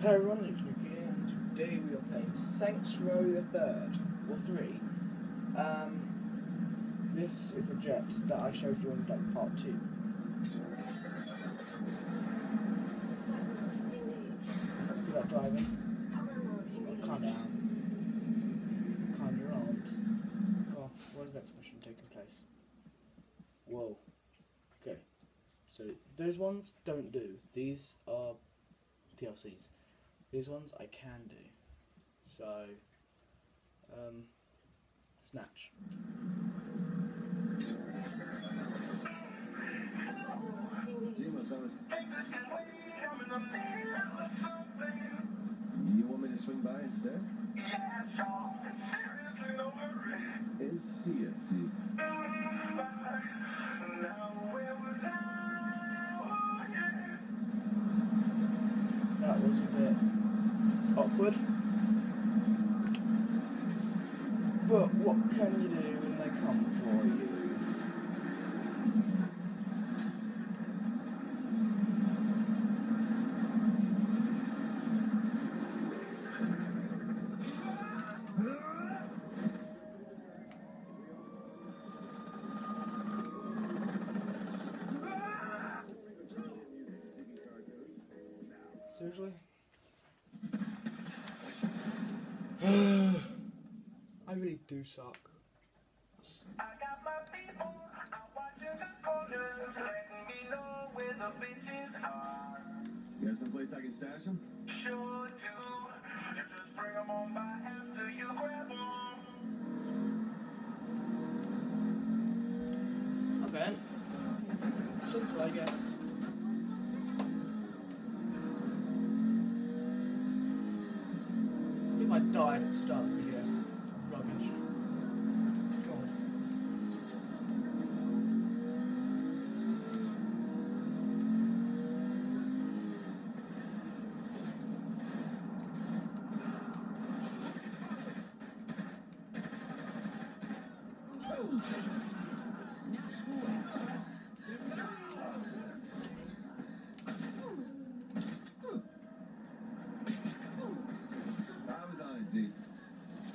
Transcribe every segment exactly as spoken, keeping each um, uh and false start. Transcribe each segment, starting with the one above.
Hello everyone, it's Nuki, and today we are playing Saints Row the Third, or three. Um, this is a jet that I showed you in like part two. Good at driving. Oh, calm down. Calm your old. Oh, where's the next mission taking place? Whoa. Okay. So those ones don't do. These are D L Cs. These ones I can do. So, um, snatch. Zimos, I was... You want me to swing by instead? Is see it, see. That was a bit awkward. But what can you do when they come for you? Seriously? I really do suck. I got my people, I'm watching the corners, letting me know where the bitches are. You got someplace I can stash them? Sure do. You just bring them on by after you grab them. Okay. Simple, I guess. I think I died at the start of the video. I'm rubbish. God. I was on it, Z.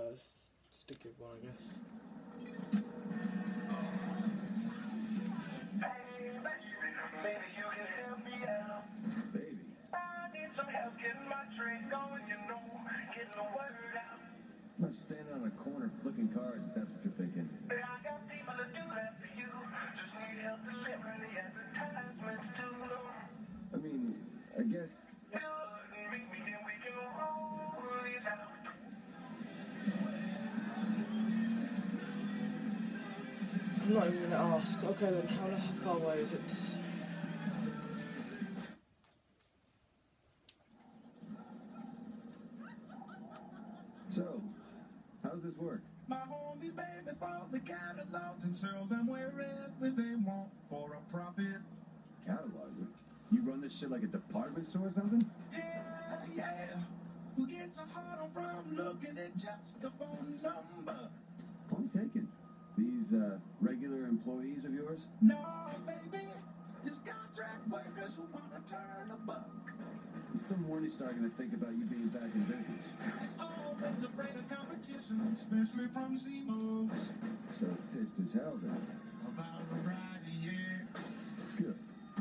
uh, sticky one, I guess. Hey, baby, maybe you can help me out. Baby. I need some help getting my train going, you know, getting the word out. I'm not standing on a corner flicking cars if that's what you're thinking. But I got people to do that for you. Just need help delivering the advertisements too. I mean, I guess. You and meet me and we can roll these out. I'm not even gonna ask. Okay then, how far away is it? So, how's this work? My homies, baby, follow the catalogs and sell them wherever they want for a profit. Catalog? You run this shit like a department store or something? Yeah, yeah. Who gets a hard on from looking at just the phone number? Point taken. These, uh, regular employees of yours? No, baby, just contract workers who want to turn a buck. It's the morning star gonna think about you being back in business. Always afraid of competition, especially from zimos. So pissed as hell then. About a ride, yeah. Good.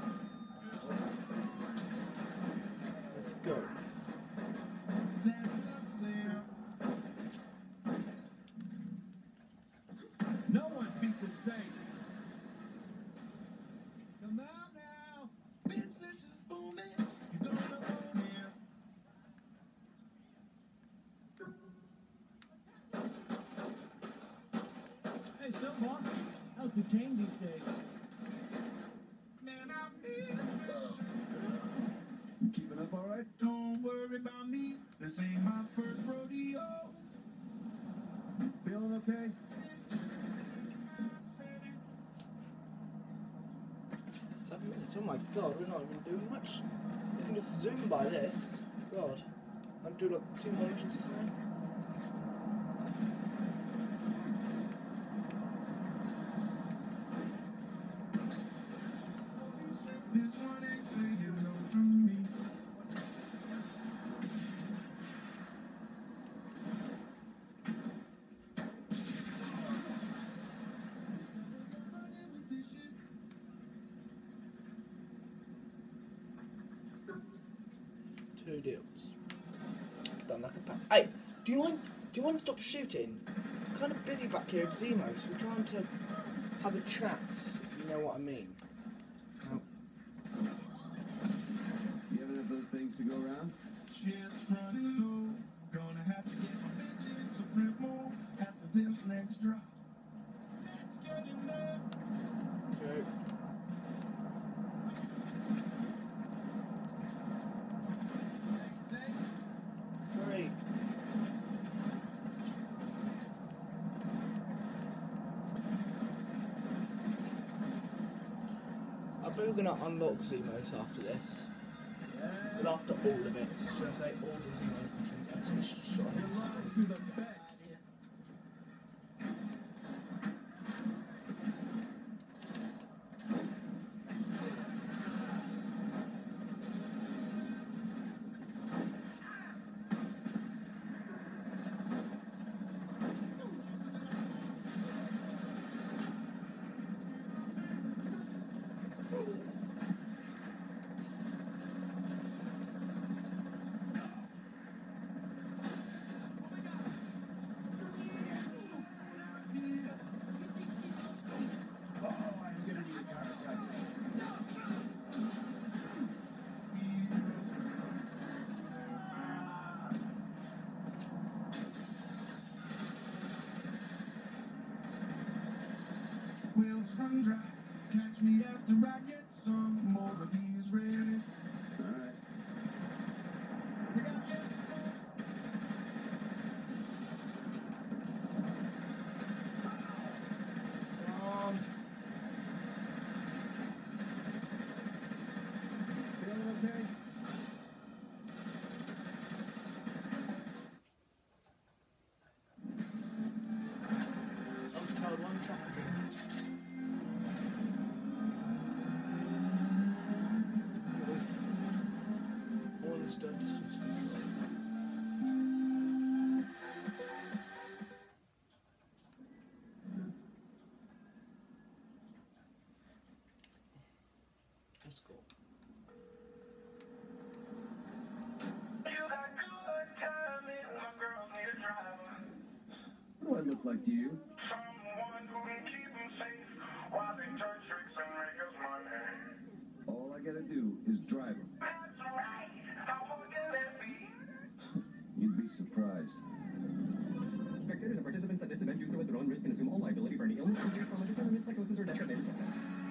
Let's go. That's us there. No one beats a safe. Come out now. Business is booming. You don't know here. Hey, so boss, how's the game these days? Man, I miss this shit. You keeping up all right? Don't worry about me. This ain't my first rodeo. Feeling okay? This ain't my city. Seven minutes. Oh my god, we're not even doing much. You can just zoom by this. God. I'm doing like two more missions or something. This one ain't saying no to me. Two deals. Done like a pack. Hey, do you mind? Do you want to stop shooting? I'm kind of busy back here at Zimos. We're trying to have a chat. If you know what I mean. Now, You have enough of those things to go around? Shit's running low. Gonna have to get my bitches a print more after this next drop. Let's get in there. okay. Great. I bet we're gonna unlock Zimos after this. But after all of it, should I say all the Zimos missions? Actually, shot it. To the best. Wheels run dry. Catch me after I get some more of these ready. All right. You got this? Um, Feeling okay? that was code one trafficking. do I look like to you? Someone who can keep them safe while they turn tricks and make us money. All I gotta do is drive them. That's right. How hard can that be? You'd be surprised. Spectators and participants at this event do so at their own risk and assume all liability for any illness, injury, trauma, deformity, psychosis, or death that may result.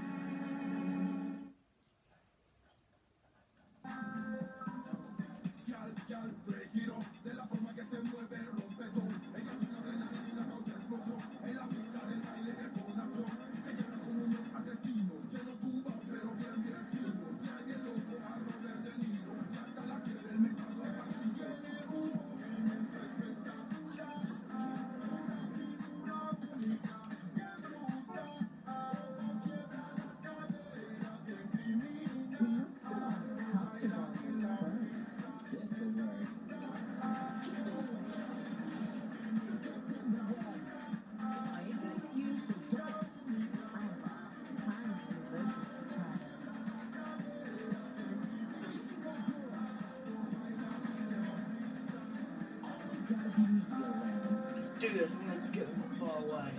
Do this, I'm gonna get them far away.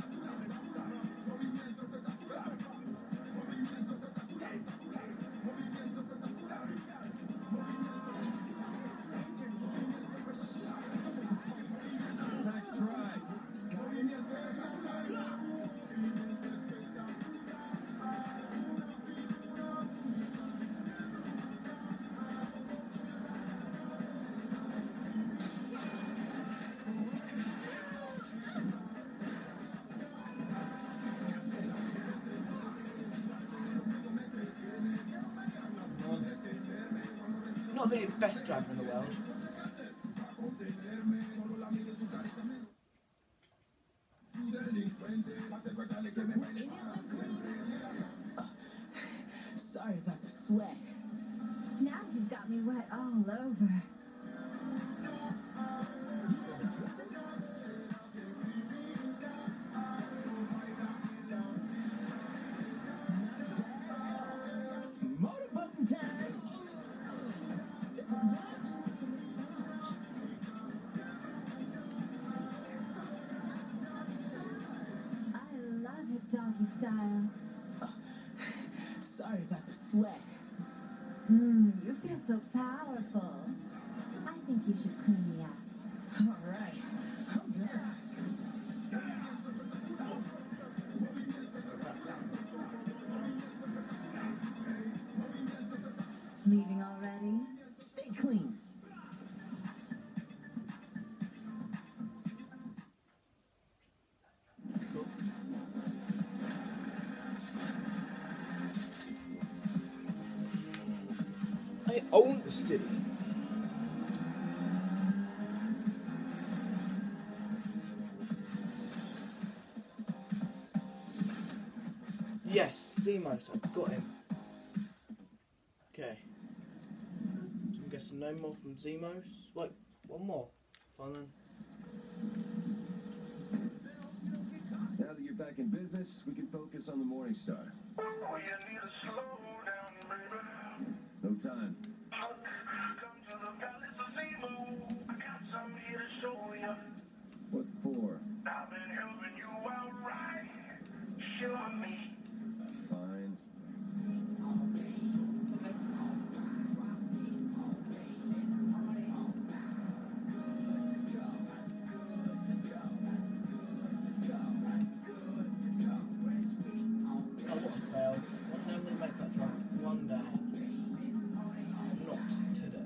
Nice try. Not being the best driver in the world. Sorry about the sweat. Now you've got me wet all over. Motorboating time. I love it doggy style. Sorry about the sweat. Mmm, you feel so powerful. I think you should clean me up. All right. I'm done. Leaving already? Stay clean. Cool. I own the city. Yes, zimos, I've got him. Okay. So I'm guessing no more from zimos. Wait, one more. Fine then. Now that you're back in business, we can focus on the Morning Star. Oh, you need to slow down, baby. No time. Come to the palace of zimos. I got something here to show you. What for? I've been helping you out right. Show me. Fine. Oh, what a fail. One day I'm going to make that jump. One day. Not today.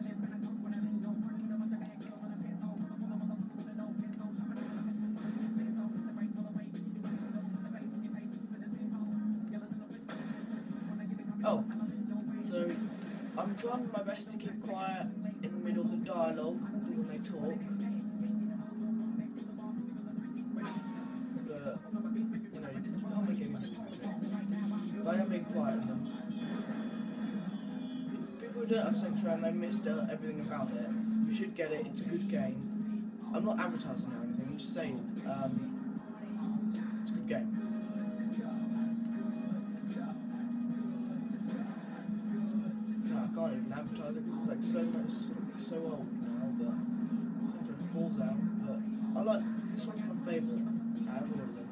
Oh, so I'm trying my best to keep quiet in the middle of the dialogue when they talk. But, you know, you can't make any money from it. But I am being quiet in them. People who don't have Sanctuary and they missed out everything about it, you should get it, it's a good game. I'm not advertising or anything, I'm just saying, um, it's a good game. No, I can't even advertise it because it's like so much, so old now that Sanctuary falls out, but I like This one's my favourite out of all of them.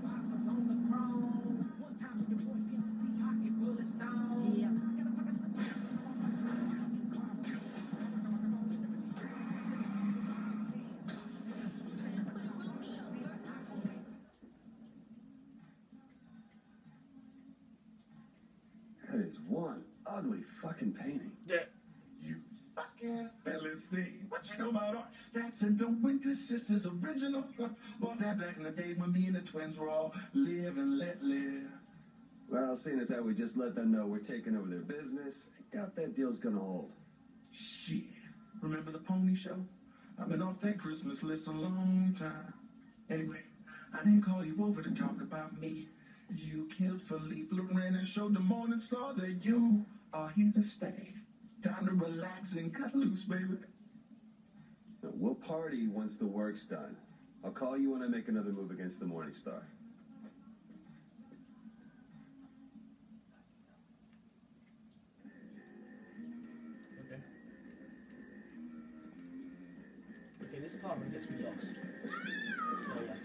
That is one ugly fucking painting. Yeah. You fucking Philistine. What you know about art? That's a dope Winter Sisters original. Bought that back in the day when me and the twins were all live and let live. Well, seeing as how we just let them know we're taking over their business, I doubt that deal's gonna hold. Shit. Remember the pony show? I've been off that Christmas list a long time. Anyway, I didn't call you over to talk about me. You killed Philippe Loren and showed the Morning Star that you are here to stay. Time to relax and cut loose, baby. Now, we'll party once the work's done. I'll call you when I make another move against the Morning Star. Okay. Okay, this apartment gets me lost. Oh yeah.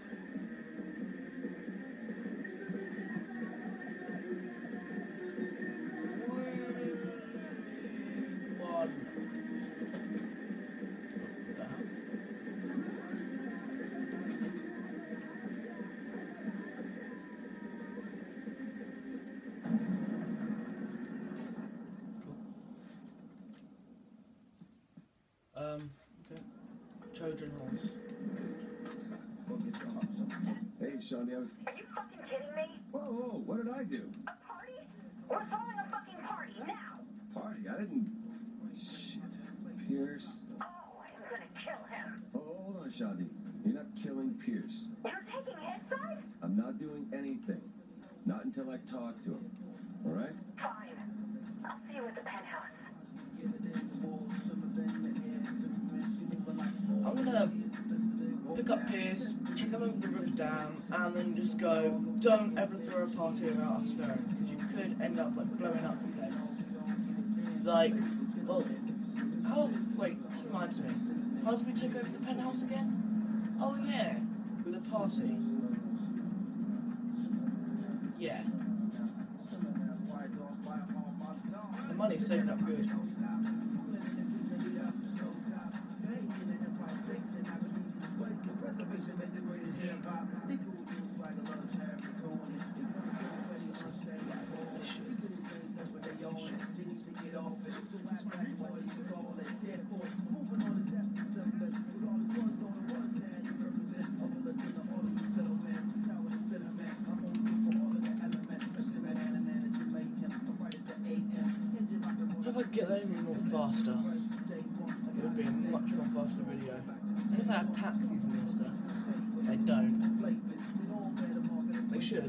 One. What the hell? Cool. Um, okay. Trojan horse. Hey, Shawnee, I was... Are you fucking kidding me? Whoa, whoa, what did I do? A party? We're throwing a fucking party now. Party? I didn't... Shit. Pierce. Oh, I'm gonna kill him. Oh, hold on, Shawnee. You're not killing Pierce. You're taking his side? I'm not doing anything. Not until I talk to him. All right? Fine. I'll see you at the penthouse. I'm gonna pick up Pierce, check him over the river dam, and then just go, don't ever throw a party without us knowing, because you could end up like blowing up the place. Like, well, oh, wait, this reminds me. How did we take over the penthouse again? Oh yeah, with a party. Yeah. The money's saved up good. If I could get there even more faster, it would be a much more faster video. And if I had taxis and stuff, they don't. They should.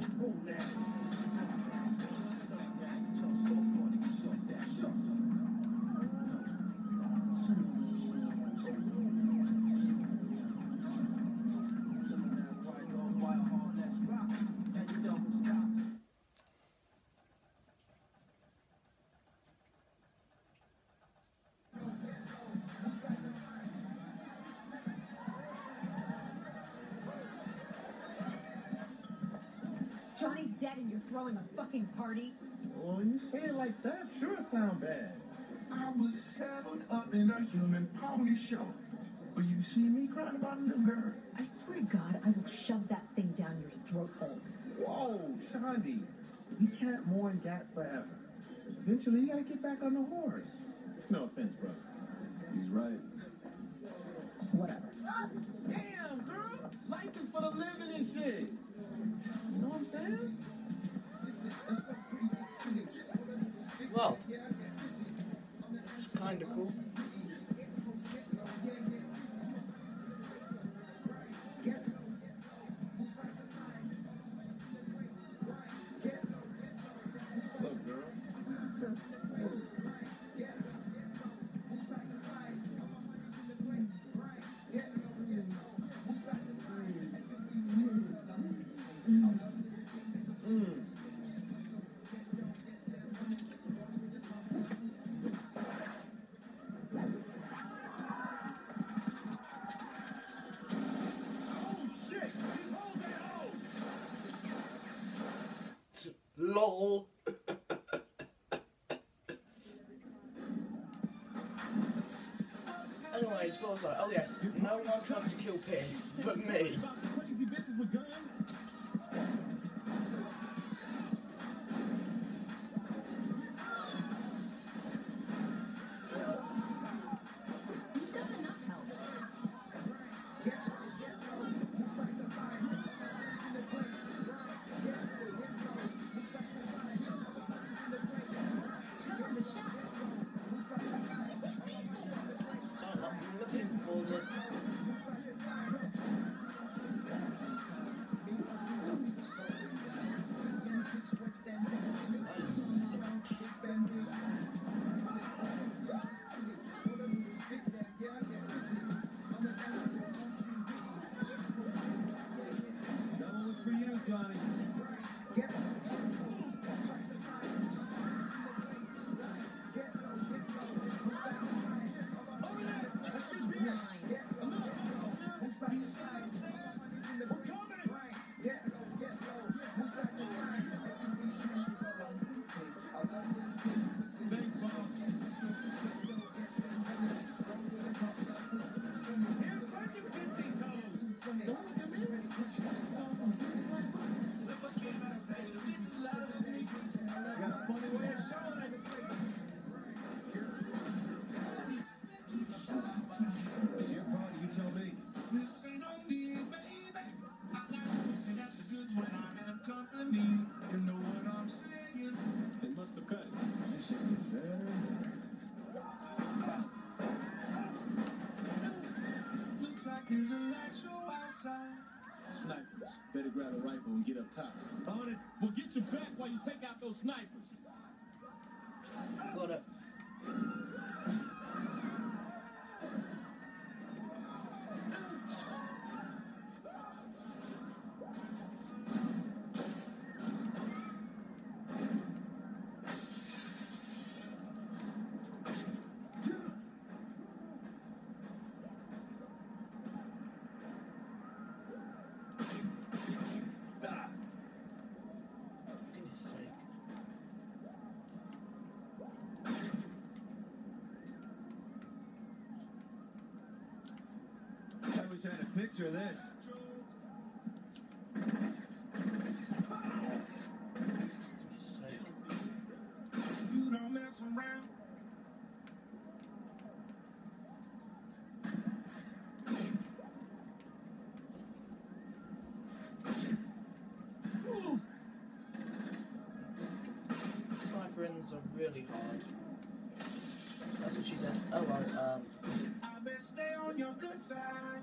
Johnny's dead and you're throwing a fucking party? Well, when you say it like that, sure it sound bad. I was saddled up in a human pony show. But you see me crying about a little girl. I swear to God, I will shove that thing down your throat hole. Whoa, Shandi. You can't mourn Gat forever. Eventually, you gotta get back on the horse. No offense, bro. He's right. Whatever. Damn, girl. Life is for the living and shit. You know what I'm saying? Well, it's kind of cool. What's up, girl? LOL. Anyways, what was I? Oh yes, no one wants to kill Pierce but me. Crazy bitches with guns. You've got enough help. Go with the shot. I'm looking for the... That one was for you, Johnny. Thanks, boss. Here's where'd you get these hoes? Don't look at me. Got a funny way of showing it. It's your party, you tell me. This ain't on me, baby. I got looking at the goods when I have company. You know what I'm saying? They must have cut it. This shit's getting better and better. Looks like there's a light show outside. Snipers. Better grab a rifle and get up top. On it. We'll get you back while you take out those snipers. Got it. Goodness sake. I wish I had a picture of this. Goodness sake. You don't mess around. Sniper ends are really hard. That's what she said. Oh well, um... I best stay on your good side.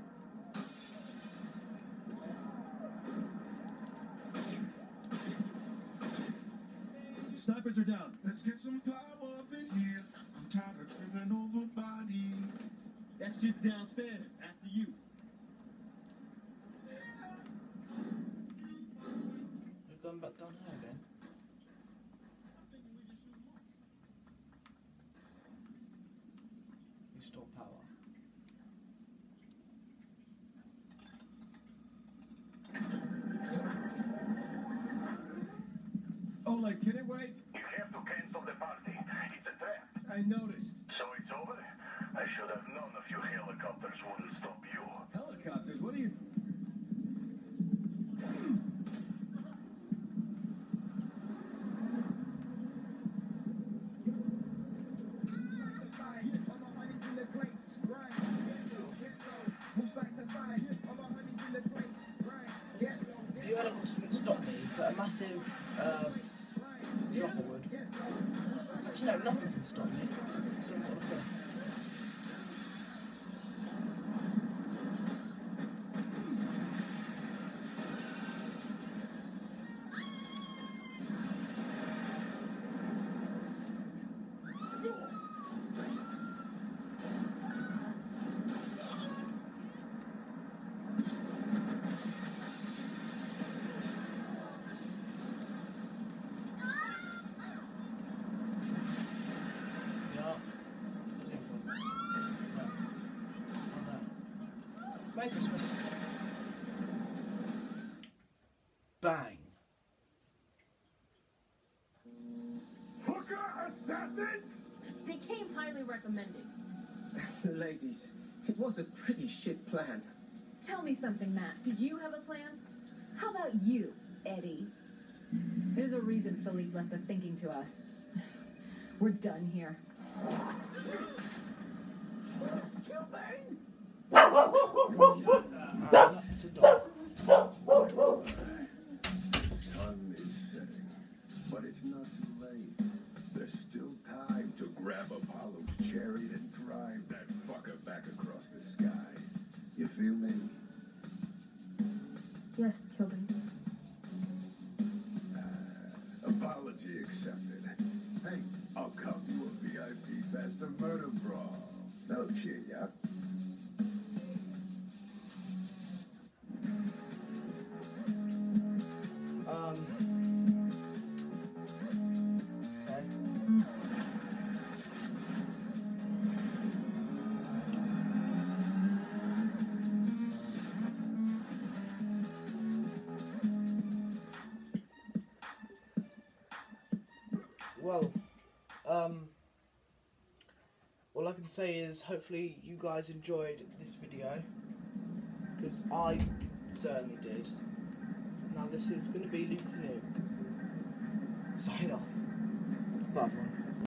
Snipers are down. Let's get some power up in here. I'm tired of tripping over bodies. That shit's downstairs. After you. We're going back down here again. Restore power. Oh, like, can it wait? You have to cancel the party. It's a trap. I noticed. So it's over? I should have known a few helicopters wouldn't stop you. Helicopters, what are you... If you helicopters wouldn't stop me, but a massive uh, dropper would. Actually, no, nothing can stop me. So what the fuck? Merry Christmas. Bang. assassins? They came highly recommended. Ladies, it was a pretty shit plan. Tell me something, Matt. Did you have a plan? How about you, Eddie? There's a reason Philippe left the thinking to us. We're done here. Kilbane? That's a dog. The sun is setting, but it's not too late. There's still time to grab Apollo's chariot and drive that fucker back across the sky. You feel me? Yes, Kilby. Uh, apology accepted. Hey, I'll cop you a V I P pass to Murder Brawl. That'll cheer you up. Um. Okay. Well, um, all I can say is hopefully you guys enjoyed this video, because I certainly did. Now this is going to be Luke the Nuke. Sign off. Bye everyone.